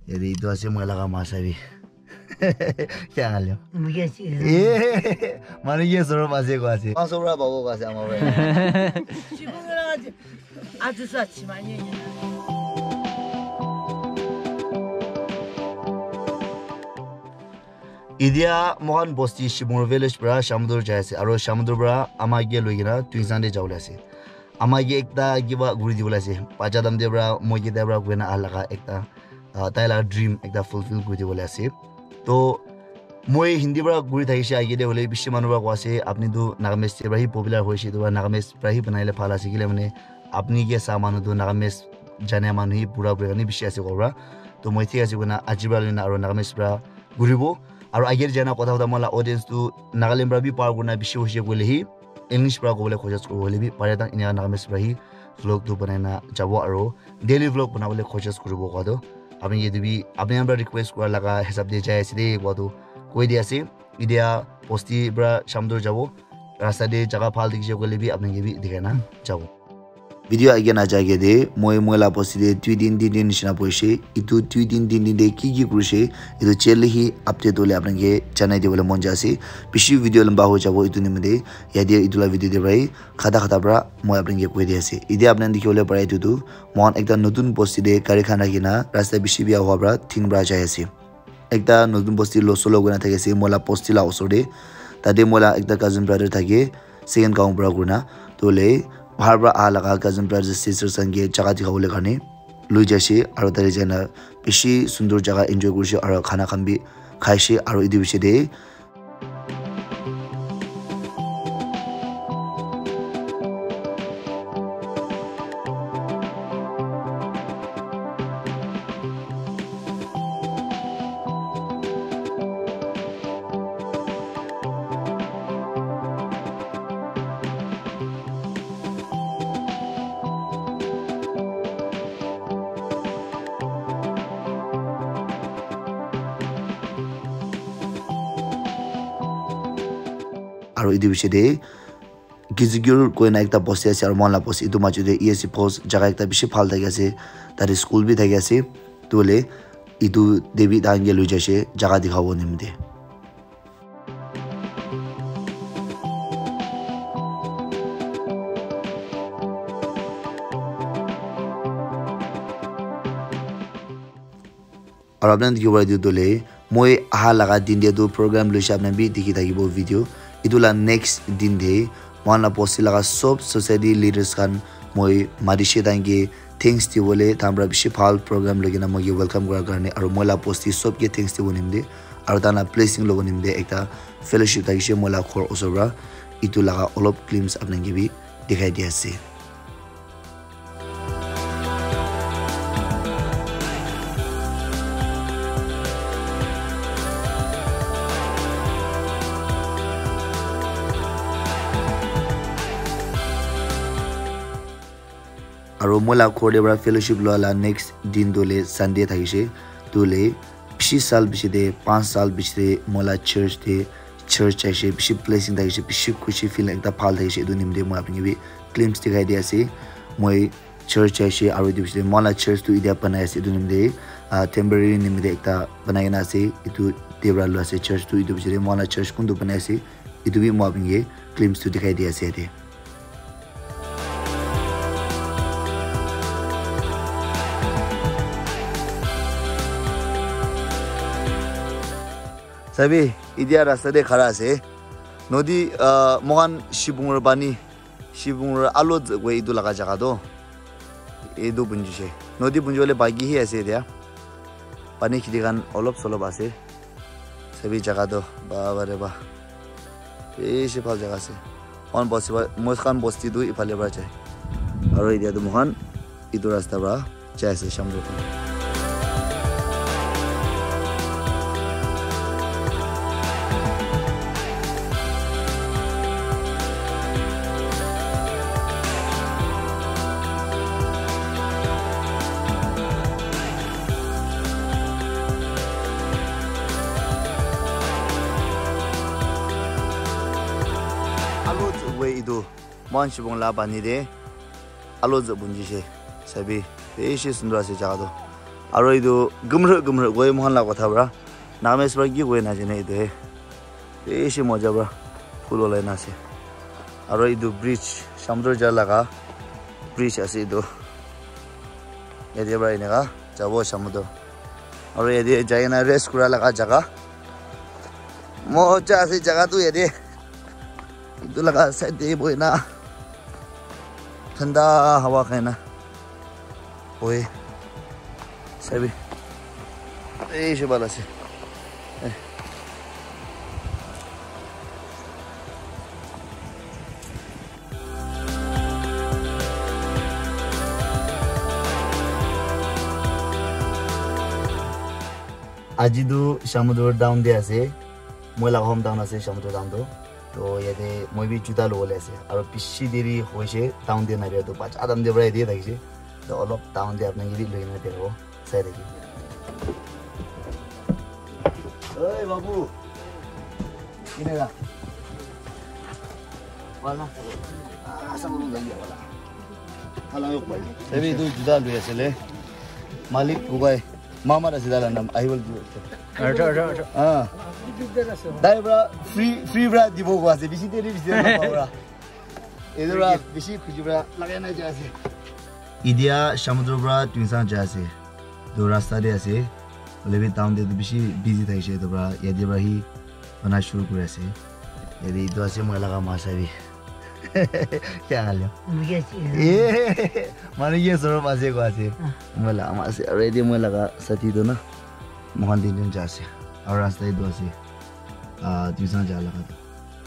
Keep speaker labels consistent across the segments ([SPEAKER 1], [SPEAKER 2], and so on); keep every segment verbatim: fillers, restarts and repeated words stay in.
[SPEAKER 1] यदि itu asih mengalahkan masa bi. क्या हाल है?
[SPEAKER 2] मुझे सी
[SPEAKER 1] ए माने ये सरो मासे को आसे पाँच सौ रुपया बाबू को आसे हमारे
[SPEAKER 2] शिबुंगला आज आज सच माने
[SPEAKER 1] इदिया मोहन बोस्ती शिबुंग विलेज बरा शामुदुर जायसे आरो शामुदुर बरा आमागे लोगिना तुइजांदे जावलासे आमागे एकता गिवा गुरि दिवलासे पाजादम देबरा मोगे देबरा गुना आलागा एकता ताइला ड्रीम एकता फुलफिल गुरि दिवलासे तो মই হিন্দি বৰা গুৰি থাকিছে আইগে দে হলে বিশ্ব মানুহবা কোৱাছে আপনি তো নাগামেছ তেবাহি পপুলাৰ হৈছে তো নাগামেছ প্ৰাহি বনাইলে ভাল আছে কিলে মানে আপনি কে সা মানুহ তো নাগামেছ জানে মানুহ পুৰা পুৰা নি বিশ্ব আছে কৰা তো মই ঠিক আছে কোনা আজিবালিনা আৰু নাগামেছ বৰা গুৰিব আৰু আইগে জানা কথা কথা মলা অডিয়েন্স তো নাগালেম বৰা বি পাৰ গুনা বিশ্ব হৈছে কলেহি ইংলিছ বৰা কবলে খোজছ কৰবলে বি পাৰে তা ইনা নাগামেছ বৰাহি ভ্লগ তো বনাইনা যাব আৰু ডেইলি ভ্লগ বনাবলে খোজছ কৰিব কado আপনি যদি বি আপনি আমরা রিকোয়েস্ট করা লাগা হিসাব দিয়ে যায় আছে কado कोई दिया से इडिया पोस्टी बरा शामदुर जावो रास्ता दे जगह फाल दिखे को ले भी अपने के भी दिखे ना जावो वीडियो आगे ना जागे दे मोय मोला पोस्टी दे दुई दिन दिन दिन निशना पोइसे इतु दुई दिन दिन दिन दे की की कुरुसे इतु चेले ही अपडेट दोले अपने के चैनल दे बोले मन जासे पिछली वीडियो लंबा हो जावो इतु निमदे यदि इतुला वीडियो दे भाई खाता खाता बरा मोय अपने के कोई दिया से इडिया अपने दिखे बोले पड़ा इतु मोहन एकदम नतुन पोस्टी दे कार्यखाना किना रास्ता बिशी बिया हुआ बरा थिंग बरा जायसे एकता नतुन पोस्टी लो सोलो गुना থাকে সে মোলা পোস্টি লা ওসরে তাদে মোলা একটা কাজিন ব্রাদার থাকে সেকেন্ড কাউন্ট ব্রা গুনা তোলে ভারবা আ লাগা কাজিন ব্রাদার সিস্টার সঙ্গে জায়গা দিখাবলে কানে লই যাসে আর তারে জানা বেশি সুন্দর জায়গা এনজয় করছে আর খানা খানবি খাইছে আর ইদি বিছে দে আৰু ইদি বিছে দে গিজিগুৰ কোইনা একটা পোস্ট আছে আৰু মনলা পোস্ট ইটো মাজুদে ইএসি পোস্ট জায়গা একটা বেশি ভাল থাকে আছে তার স্কুল বি থাকে আছে তোলে ইটো দেবী দাঙ্গে লই যাসে জায়গা দেখাবো নিমদে আৰু আপোনাক কি বলাই দিও তোলে মই আহা লাগা দিন দিয়া তো প্ৰগ্ৰাম লৈছে আপোনাক বি দেখি থাকিব ভিডিও ইতুলা নেক্সট দিন দে মনা পোস্টি লাগা সব সোসাইটি লিডার্স খান মই মাদিছে দাঙ্গে থ্যাঙ্কস দি বলে তামরা বেশি ভাল প্রোগ্রাম লগিনা মই ওয়েলকাম করার কারণে আর মলা পোস্টি সবকে থ্যাঙ্কস দি বনিমদে আর তানা প্লেসিং লব নিমদে একটা ফেলোশিপ থাকিছে মলা খর ওসরা ইতু লাগা অলপ ক্লিমস আপনাকে বি দেখাই দিয়াছে আৰু মোলা কোডে বৰা ফেলোশিপ ললা নেক্সট দিন দলে সানডে থাকিছে দলে বিশ সাল বিছে দে পাঁচ সাল বিছে দে মোলা চার্চ দে চার্চ আছে বিশ প্লেসিং থাকিছে বিশ খুশি ফিল একটা ভাল থাকিছে দু নিমদে মই আপনি বি ক্লিমস দেখাই দি আছে মই চার্চ আছে আৰু দি বিছে মোলা চার্চ তো ইদিয়া বনাই আছে দু নিমদে টেম্পোরারি নিমদে একটা বনাই না আছে ইতু দেবরা লো আছে চার্চ তো ইদু বিছে মোলা চার্চ কোন দু বনাই আছে ইদু বি মই আপনি ক্লিমস তো দেখাই দি আছে দে सभी इदिया रास्ता दे खड़ा से नदी मोहन शिबुंगर बानी शिबुंगर आलो वे इदु लगा जगह दो इदु बुंजी से नदी बुंजी वाले बागी ही ऐसे दिया पानी खिदी कान ओलब सोलब आसे सभी जगह दो बाबा रे बा ऐसे फाल जगह से ऑन बस मोहन बस्ती दो इफाले बड़ा चाहे और इदिया दो मोहन इदु रास्ता बड़ा चाहे से शामदुर itu mon shibong la bani de alo z bunji she sabi beshi sundra se jaga do Aro itu gumru gumru gue mohon lah kata bra. Nama sebagai gue nasi nih itu. Eh si moja bra. Full oleh nasi. Aro itu bridge samudra jalan ka. Bridge asih itu. Ya dia bra ini ka. Jauh samudra. Aro ya dia jalan rest kura lah ka jaga. Moja asih jaga tu ya dia. Itu lah ka set dia boy na. Tanda hawa kena. Boy. Sabi. Eh, siya bala siya. Eh. Aji tu samudra down dia ase. Moi la home down ase samudra down tu. तो ये दे मैं भी जुदा लोग ले से और पिछली देरी हुए से टाउन दे ना रहे तो पाँच आदम दे बड़े दिए देखिए तो अलग टाउन दे अपने ये भी लोग ना तेरे को सही देखिए ओए बाबू किने ला वाला ऐसा बोलूँ गई है वाला वाला यो भाई तभी तो जुदा लोग ऐसे ले मालिक गुगाए मामा रसीदा लंदम आई बोल अच्छा अच्छा अच्छा हाँ Dai bra free free bra di bogo ase bisi teri bisi na bra. Edo bra bisi khuji bra lagai na jase. Idia samudra bra twinsan jase. Do rasta de ase. Lebi town de bisi busy thai she do bra yadi bra hi bana shuru kore ase. Yadi do ase moi laga ma sabi. Kya hal hai?
[SPEAKER 2] मुझे
[SPEAKER 1] Eh mane ye soro ma se ko ase. Moi la ma se already moi laga sati do na. Mohan din jase. और रास्ता ही दो से आ दूसरा जा लगा था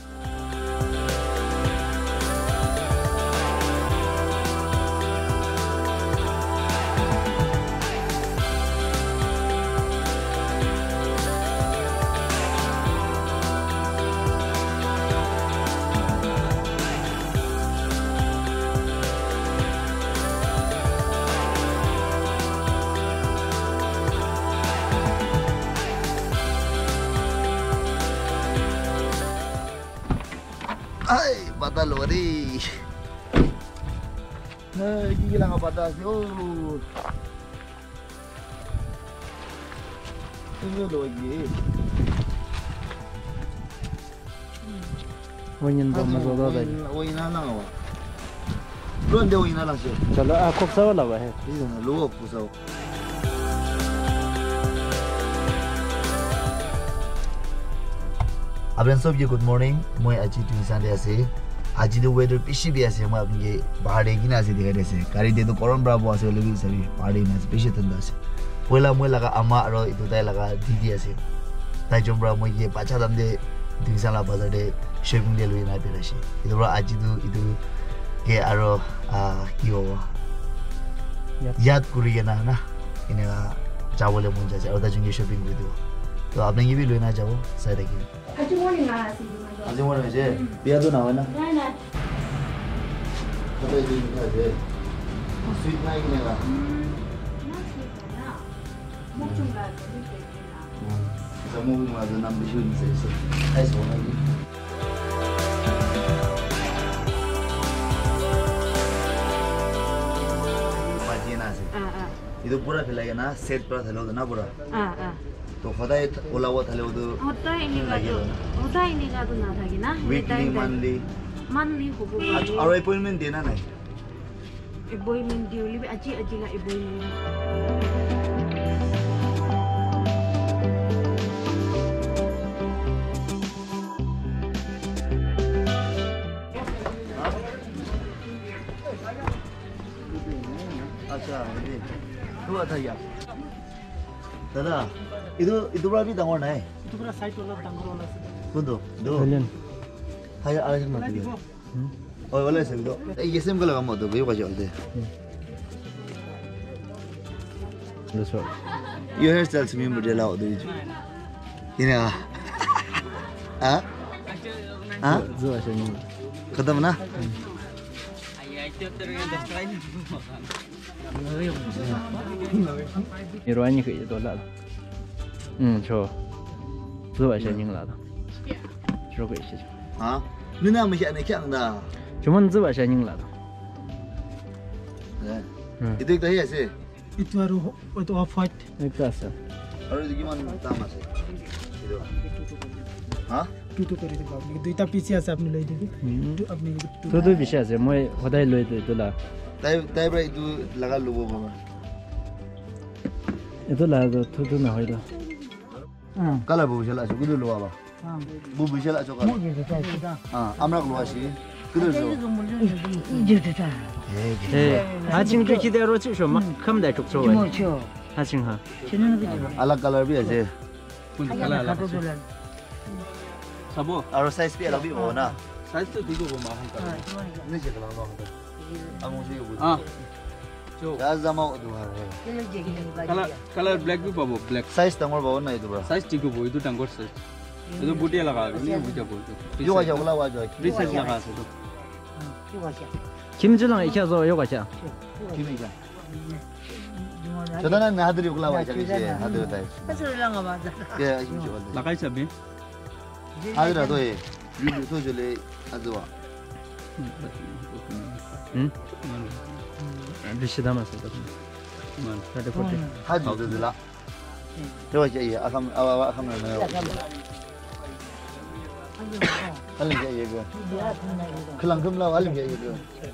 [SPEAKER 1] Ay, batal lori. Nah, gila nggak batas oh. Ini lagi.
[SPEAKER 3] Wanyan ba mazoda da.
[SPEAKER 1] Oy na lang wa. Ron de oy na lang siya.
[SPEAKER 3] Chalo ako sa wala ba he.
[SPEAKER 1] Ini na luwag po sa. Abran sob ye good morning. Moi aji tu insan de ase. Aji the weather pishi bi ase moi apni ye bahar de gina ase dikhai ase. Kari de to koron bravo ase lebi sabi bahar de na pishi tanda ase. Poila moi laga ama aro itu tai laga didi ase. Tai jom bra moi ye pacha dam de dinsan la bazar de shopping de lui na pera ase. Itu bra aji tu itu ke aro a ki ho. Yad kuri na na. Ine jawole mon jaje aro ta junge shopping with you. तो आपने ये भी लेना चाहो सारे की
[SPEAKER 4] आज morning आ सी
[SPEAKER 1] आज morning जे बिया तो ना हो ना
[SPEAKER 4] ना ना
[SPEAKER 1] तो ये क्या है स्वीट नहीं मिलेगा
[SPEAKER 4] ना स्वीट ना मोचुंगा तो
[SPEAKER 1] जमू में जो नाम बिशु से से ऐसा होना ही बाजी ना से
[SPEAKER 4] आ आ
[SPEAKER 1] ये तो पूरा खिलाएगा ना सेट पूरा खिलाओ तो ना पूरा
[SPEAKER 4] आ आ
[SPEAKER 1] तो खदाय ओलावा खिलाओ तो
[SPEAKER 4] होता है नहीं का तो होता है नहीं का तो ना था कि ना
[SPEAKER 1] वीकली मंथली
[SPEAKER 4] मंथली हो गो
[SPEAKER 1] और अपॉइंटमेंट देना नहीं
[SPEAKER 4] अपॉइंटमेंट ड्यूली भी अजी अजी का अपॉइंटमेंट
[SPEAKER 1] अच्छा ये दो था यार दादा itu itu berapa tanggung naik
[SPEAKER 2] itu kira site wala tanggung wala
[SPEAKER 1] kundo do
[SPEAKER 3] Kalian.
[SPEAKER 1] haya ala sih mati oh wala sih do eh yes em kalau kamu tuh gue kasih oleh
[SPEAKER 3] That's right.
[SPEAKER 1] your hairstyle sih mudah lah tuh itu ini ah ah ah
[SPEAKER 3] Zuwa siya niyo.
[SPEAKER 1] kata mana
[SPEAKER 3] Iruan niya kayo dola. Hmm, so. Zuwa siya niyo lada. Zuwa kayo siya.
[SPEAKER 1] ah lu nama siapa nih kang dah
[SPEAKER 3] Cuman zuwa siya niyo lada.
[SPEAKER 1] itu itu ya sih
[SPEAKER 5] Itu harus itu off white.
[SPEAKER 3] Ekasa.
[SPEAKER 1] Aru itu gimana dalam sih? Itu. Hah?
[SPEAKER 5] Itu kari itu bapak. Itu kita P C S apni lagi itu. Itu apni itu.
[SPEAKER 3] Tu tu bisa sih, moi hodai loi tu tu lah.
[SPEAKER 1] Tapi tapi bro itu laga lubu bapak.
[SPEAKER 3] Itu lah tu tu tu nak hoida.
[SPEAKER 1] Kalau bubu sila so kudu luwa ba. Bubu sila so kalau. Ah, amrak luwa sih. Kudu so.
[SPEAKER 3] Eh, hacing tu kita roti so mak kam dah cuk so. Hacing ha.
[SPEAKER 1] Alag color bi ase.
[SPEAKER 6] Sabo.
[SPEAKER 1] Aru size bi alag bi ho na.
[SPEAKER 6] Size tu digo ko mahal ka.
[SPEAKER 1] Ni je kalau no. Amu sih bubu.
[SPEAKER 6] Ah. So,
[SPEAKER 1] Ya zama udu har.
[SPEAKER 6] color color black bi pabo black.
[SPEAKER 1] Size tangor ba na itu bro.
[SPEAKER 6] Size digo bo itu tangor size. Itu butia laga ni butia bo.
[SPEAKER 1] Yo ga jawla wa jo.
[SPEAKER 6] Free size laga se to.
[SPEAKER 3] 김지랑 이켜서 요가 자.
[SPEAKER 1] Kimi ja. 저는 나들이 올라와 저기 하들 다.
[SPEAKER 2] 하슬랑아 맞아.
[SPEAKER 1] 예, 힘 줘.
[SPEAKER 6] Lagai sabi.
[SPEAKER 1] 하들아도 해. 유유 소절에 아주와.
[SPEAKER 3] 응? 리시 담았어.
[SPEAKER 6] Man.
[SPEAKER 3] 다들 포트.
[SPEAKER 1] 하주들라. 저거 이제 아캄 아와 아캄나 나요. 알림 제 이거. 클랑 금라 알림 제 이거.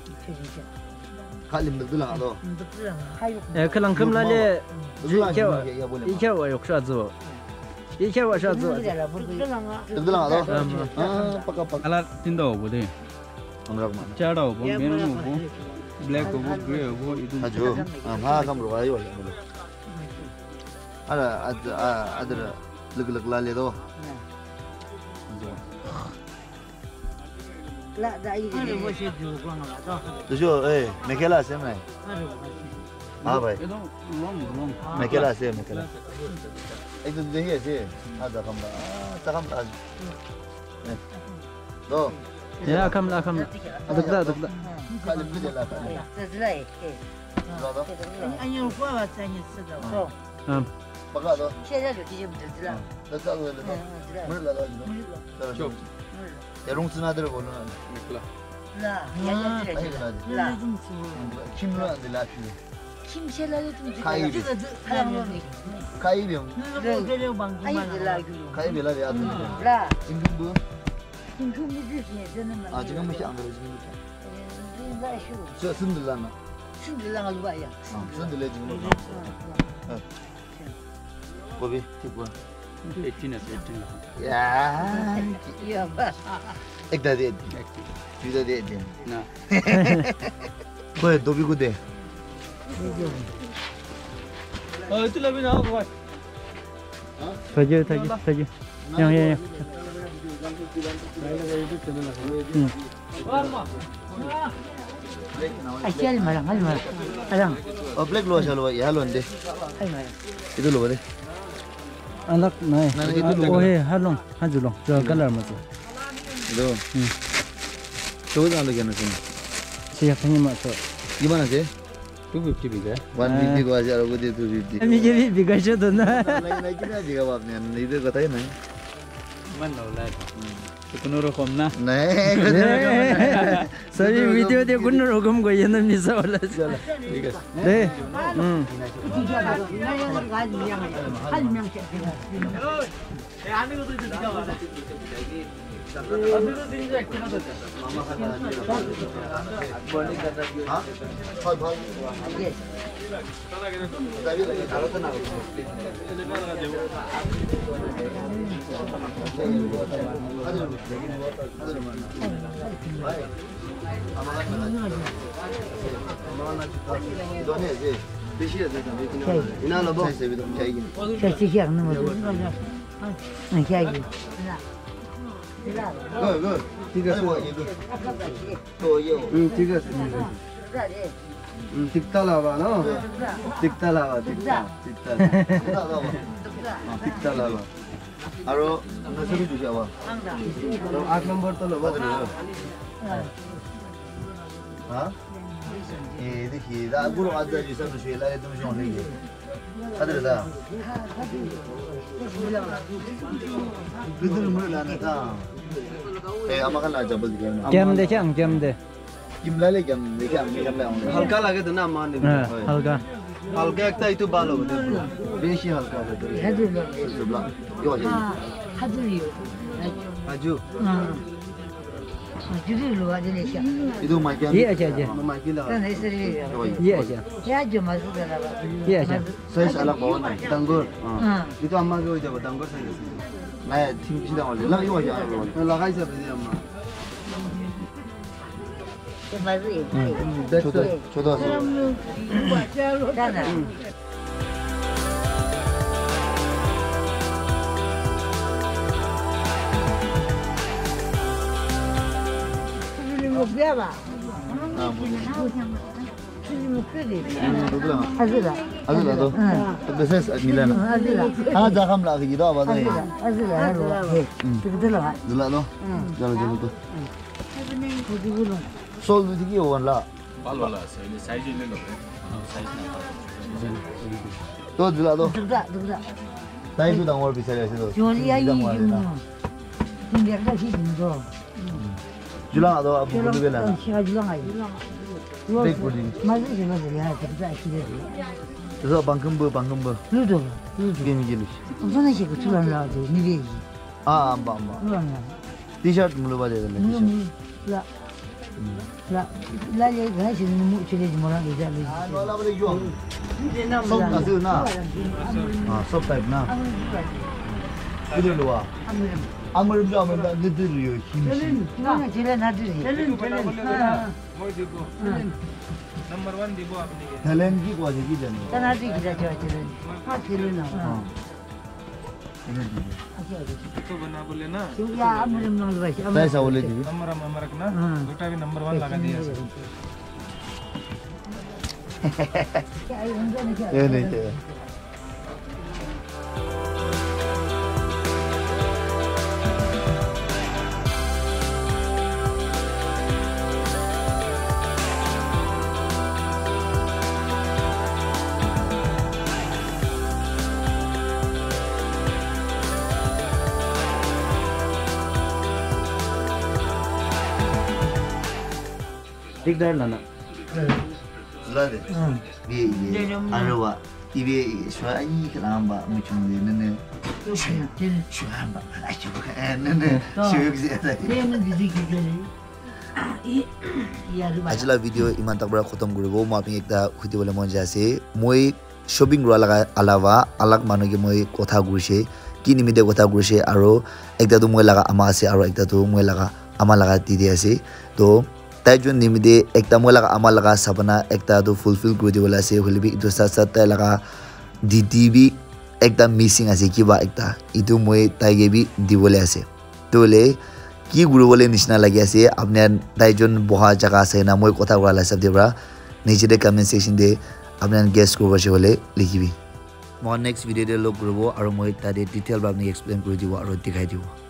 [SPEAKER 1] 칼림 들라 너.
[SPEAKER 3] 에 클랑 금라레
[SPEAKER 1] 들라
[SPEAKER 3] 이켜
[SPEAKER 1] 이거 볼래.
[SPEAKER 3] 이켜 역사 줘. 이켜 와서 줘.
[SPEAKER 1] 들라 너. 아, 빠까 빠까.
[SPEAKER 6] Color tinda bo de.
[SPEAKER 1] 안그라고만.
[SPEAKER 6] Chada bo, maroon bo, black bo, grey bo itu.
[SPEAKER 1] 아주. 아, 마 감으로 와요. 알아 아들 아들 르글르글 라레도.
[SPEAKER 2] 라 다이 아니 뭐시 주고 가 봐.
[SPEAKER 1] 저저 에 메켈라 세네. 아 바이.
[SPEAKER 6] Itu long long.
[SPEAKER 1] 메켈라 세 메켈라. 이거 되게 세. 하다 감바. 아, 잠깐만. 네. 너
[SPEAKER 3] 야 감라 감라. 아득다 아득다.
[SPEAKER 1] 칼림 그절라.
[SPEAKER 2] 자즈라이.
[SPEAKER 1] 너도
[SPEAKER 2] 아니 오빠 왔다니 쓰다.
[SPEAKER 3] 음.
[SPEAKER 1] 빠가 너.
[SPEAKER 2] 세자도 뒤집어 들라.
[SPEAKER 1] 너 까고 너. 물 나가 너. 저 대롱스나들 보는
[SPEAKER 6] Mikla.
[SPEAKER 2] 라.
[SPEAKER 1] 아니
[SPEAKER 2] 야자들.
[SPEAKER 1] 그나지.
[SPEAKER 2] 라. 좀
[SPEAKER 1] 김로 안 들라 피.
[SPEAKER 2] 김셀라도 좀
[SPEAKER 1] 가이비.
[SPEAKER 2] 하랑이.
[SPEAKER 1] 가이병.
[SPEAKER 2] 너 데려 방송만 라.
[SPEAKER 1] 가이비라 야 들.
[SPEAKER 2] 라.
[SPEAKER 1] 임금부.
[SPEAKER 2] 김금무지네 저는
[SPEAKER 1] 아 지금 무시 안 그러지.
[SPEAKER 2] 라 쇼.
[SPEAKER 1] 저 순들라나.
[SPEAKER 2] 신들랑 알고 봐야.
[SPEAKER 1] 아, 순들래 지금. 거기 티고.
[SPEAKER 6] eighteen as eighteen.
[SPEAKER 1] 야.
[SPEAKER 2] 야 봐.
[SPEAKER 1] एकदा दे जुदा दे दे
[SPEAKER 6] Na.
[SPEAKER 1] कोई दो भी को दे
[SPEAKER 6] Oh, itu lebih nak buat.
[SPEAKER 3] 타지 타지 타지. 야야야. 응.
[SPEAKER 2] 아시알 말랑 할 말. 알랑.
[SPEAKER 1] और black लो चलो यार लो दे
[SPEAKER 2] 할 말.
[SPEAKER 1] इधर लो दे
[SPEAKER 3] 알락 나이.
[SPEAKER 1] 나는 이거
[SPEAKER 3] 오해 할롱 한줄롱. 저 칼라 맞아.
[SPEAKER 1] 이거
[SPEAKER 3] 응.
[SPEAKER 1] 저거 안 되겠네 지금
[SPEAKER 3] 시작 형님 맞어.
[SPEAKER 1] gimana sih
[SPEAKER 6] two fifty biga.
[SPEAKER 1] one fifty को हजार को दे two fifty
[SPEAKER 3] 이게 비가셔도 나.
[SPEAKER 1] lain lagi ना juga bapaknya itu katanya nih
[SPEAKER 6] Mana lah. Itu nurut na.
[SPEAKER 1] 네
[SPEAKER 3] 저희 비디오 때 군으로 오금 거 얘는 미사 올랐어. 네. 응.
[SPEAKER 1] हाँ भाई भाई तभी लगे डालो तो ना 이나 로보
[SPEAKER 2] 셋이 하는 거죠. 응, 자기.
[SPEAKER 1] 그, 그, tiga semua itu. Tuh, yo.
[SPEAKER 5] Hmm, tiga semua. Hmm, tikta lava, no? Tikta lava, tikta. Tikta. Tikta lava.
[SPEAKER 1] Aro, nasi itu siapa?
[SPEAKER 5] आठ number तो लो
[SPEAKER 1] Hah? Eh, itu kita guru ada di sana suela itu mesti orang lagi. Ada dah. Betul mula lah nata. Eh, amakan lah jabal di mana?
[SPEAKER 3] 겸대 짱 겸대.
[SPEAKER 1] Kim lale kim, kim kim lale.
[SPEAKER 5] हल्का लगे तो ना मान
[SPEAKER 3] 네, 할가.
[SPEAKER 5] হালকা একটা একটু ভালো হবে বেশি হালকা হবে তো
[SPEAKER 2] হাজুলো
[SPEAKER 1] Sebelah. Yo aja.
[SPEAKER 2] হাজুলিও
[SPEAKER 5] আজু
[SPEAKER 2] হাজুলিও আজলিশা
[SPEAKER 1] Itu makian.
[SPEAKER 3] Iya aja aja.
[SPEAKER 5] মাইকি লাগা
[SPEAKER 2] kan isri
[SPEAKER 3] Iya aja.
[SPEAKER 2] ya aja masuk dalam
[SPEAKER 3] Iya aja.
[SPEAKER 1] Saya salah bawa nih.
[SPEAKER 5] ডাঙ্গর
[SPEAKER 2] ah
[SPEAKER 5] itu amma কে হয়ে যাবে ডাঙ্গর size
[SPEAKER 1] Nah, tim sidang aja. Lah yo aja.
[SPEAKER 5] লাগাই যাবে যে আম্মা
[SPEAKER 2] kembali
[SPEAKER 1] Coba coba.
[SPEAKER 2] sana Berapa?
[SPEAKER 1] Nah, boleh.
[SPEAKER 2] Tujuh kali.
[SPEAKER 1] Itu bilang.
[SPEAKER 2] Azula.
[SPEAKER 1] Azul lah tu. Biasa Milan.
[SPEAKER 2] Azula.
[SPEAKER 1] Ah, jangan lah kita apa tu.
[SPEAKER 2] Azula. Azula. Azula. Betul lah.
[SPEAKER 1] Dulu tu. Jalan jalan tu.
[SPEAKER 2] Tujuh bulan.
[SPEAKER 1] Sol tu sih orang lah.
[SPEAKER 6] balwala sai size le lo size na
[SPEAKER 1] Tu dulu tu.
[SPEAKER 2] Tidak, tidak.
[SPEAKER 1] Saya tu dah orang bisa lihat tu.
[SPEAKER 2] Jual aja ini. Tinggal kasih itu.
[SPEAKER 1] Julang atau abu bulu bela.
[SPEAKER 2] Siapa jual aja?
[SPEAKER 1] Baik budi.
[SPEAKER 2] Masih je masih ya, kita asyik.
[SPEAKER 1] Itu bangkem ber bangkem ber.
[SPEAKER 2] Ludo, ludo.
[SPEAKER 1] Game jenis.
[SPEAKER 2] Mana sih ketulan lah tu, ni dia.
[SPEAKER 1] Ah, amba amba.
[SPEAKER 2] Tulan lah.
[SPEAKER 1] T-shirt mulu baca tu.
[SPEAKER 2] Belum, lah, lah, lah dia kan sih nemu cili di mana dia ni.
[SPEAKER 1] Malah boleh jual. Sob nasi na. Ah, sob type na. Itu luar. Amar bila amar bila itu liu.
[SPEAKER 2] Mana cili nanti ni?
[SPEAKER 6] মই দিব number one দিব আপনি
[SPEAKER 1] Talent ki kuasa ki jangan.
[SPEAKER 2] Kan nanti kita coba cili. Ah cili na.
[SPEAKER 6] तो बना बोले ना
[SPEAKER 2] Ya, ambil nama luas.
[SPEAKER 1] Saya sah boleh jadi.
[SPEAKER 6] Number number रखना बेटा भी नंबर वन लगा दिया
[SPEAKER 1] Ya ni je.
[SPEAKER 3] Dik dah nana.
[SPEAKER 1] Sudah deh. Dia dia. Anu wa. Ibe suai kelamba macam ni nene. Suai amba. Acu kan nene. Suai kita.
[SPEAKER 2] Dia mendidik kita ni. Iya, rumah.
[SPEAKER 1] Ajalah video iman tak berapa khotam guru. Mau apa yang kita kuti boleh mau jase. Moi shopping guru alaga alawa alag manu ke moi kotha guru se. Kini media kotha guru se. Aro ekta tu moi laga ama se. Aro ekta tu moi laga ama laga tidi se. To তাই জন নিমিদে একটা মই লাগা আমার লাগা সাপনা একটা তো fulfil করে দিবলে আছে হলিবি ইটো সাথ সাথ তাই লাগা দিদিবি একটা মিসিং আছে কিবা একটা ইটো মই তাইগে বি দিবলে আছে তোলে কি গুরু বলে নিশনা লাগি আছে আপনার তাইজন বহা জায়গা আছে না মই কথা বলা সব দেবরা নিচে কমেন্ট সেকশন দে আপনার গেস করব আছে হলে লিখিবি মই নেক্সট ভিডিওতে লগ করব আর মই তাতে ডিটেইল ভাবে এক্সপ্লেইন করে দিব আর দেখাই দিব